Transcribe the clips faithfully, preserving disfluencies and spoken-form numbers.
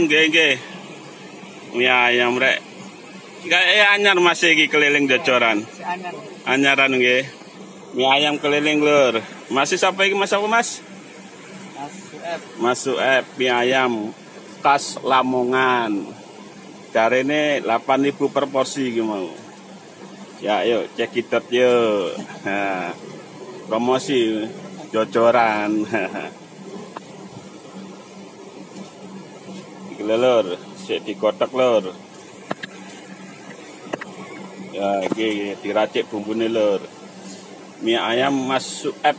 nggih nggih. Mie ayam rek. Kayak anyar Mas iki keliling Jocoran. Anyaran nggih. Mie ayam keliling lur. Masih sapa iki Mas apa Mas? Mas Sueb. Mas Sueb mie ayam khas Lamongan. Jarene delapan ribu per porsi iki mau. Ya yuk cek kitot yuk. Nah, promosi Jocoran. Iki lur, sik dikotak lur. Ya iki diracik bumbune lur. Mie ayam Mas Sueb.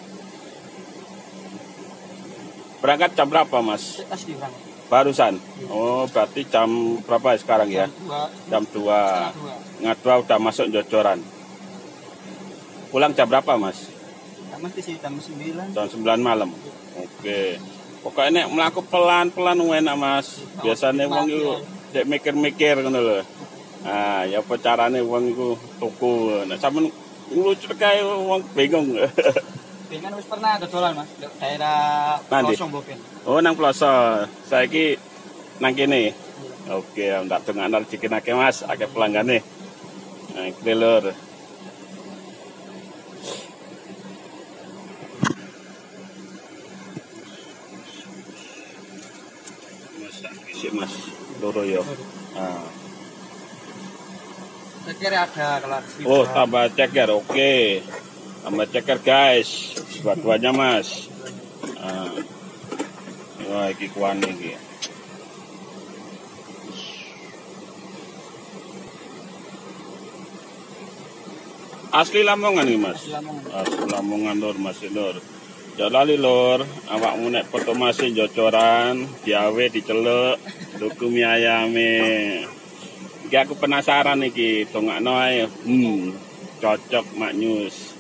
Berangkat jam berapa Mas? Barusan. Oh, berarti jam berapa sekarang ya? Jam dua. Setengah dua udah masuk Jocoran. Pulang jam berapa Mas? Mesti sih jam sembilan. Jam sembilan malam. Oke. Pokoknya nek mlaku pelan-pelan enak Mas. Biasanya wong iku dek mikir-mikir ngono lho. Nah, ya apa carane wong iku tuku. Nek sampean nglucut kae wong bingung. Pengen wis pernah dodolan Mas, daerah Pelosong Boken. Oh, nang Pelosong. Saiki nang kene. Oke, ndak dongakno rezeki akeh Mas, akeh pelanggane. Nah, iki lur. Mas, isi Mas, loro yo. Ah. Ceker ada kelas. Oh, tambah ceker. Oke. Tambah ceker guys. Dua-duanya Mas. Ah. Wah, iki kuane iki. Asli Lamongan nih Mas. Asli Lamongan lur Mas lur. Jalali lur, awakmu nek foto Mas Jocoran, diawe diceluk, tuku mie ayame. Iki aku penasaran iki, dongakno ae. Hmm, cocok maknyus.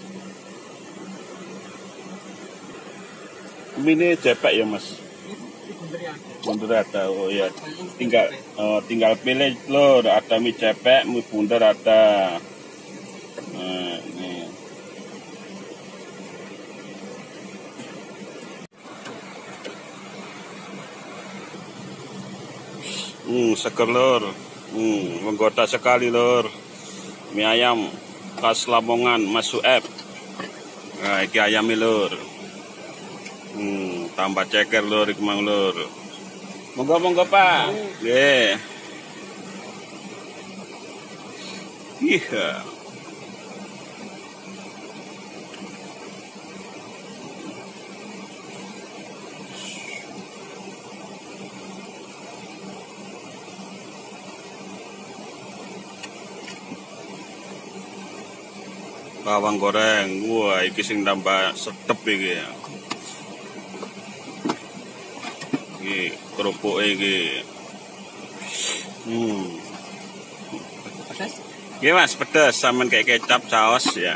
Mie cepek ya Mas. Bunder ada, oh ya. Tinggal oh, tinggal pilih lur, ada mie cepek, mie bunder ada. Nah, ini. Hmm, seger lur. Hmm, menggoda sekali lur. Mie ayam khas Lamongan Mas Sueb. Nah, iki ayam lur. Hmm, tambah ceker lur iki mang lur. Monggo-monggo Pak. Nggih. Iya. Bawang goreng, wah iki sing tambah sedep iki ya. Iki kerupuk iki. Hmm. Pedas? Iya Mas, pedas sampean kayak kecap saus ya.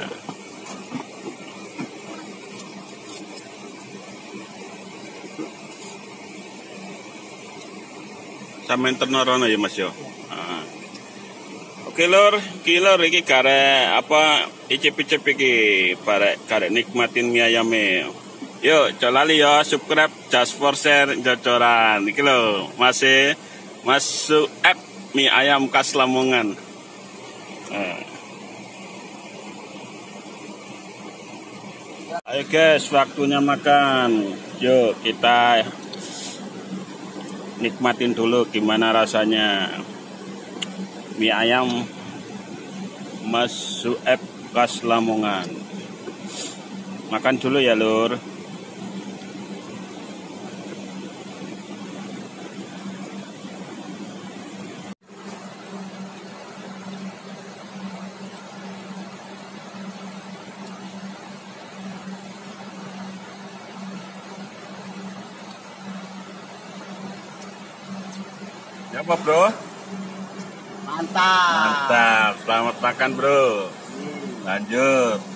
Sampean tenorono ya Mas yo. Nah. Oke lur, iki lur iki karek apa icip-icip iki barek karek nikmatin mie ayame. Yuk, colali ya subscribe just for share Jocoran. Iki lho, masih Mas Sueb mie ayam khas Lamongan. Nah. Ayo guys, waktunya makan. Yuk kita nikmatin dulu gimana rasanya mie ayam Mas Sueb khas Lamongan. Makan dulu ya lur. Ya apa bro? Mantap. Mantap, selamat makan bro. Lanjut.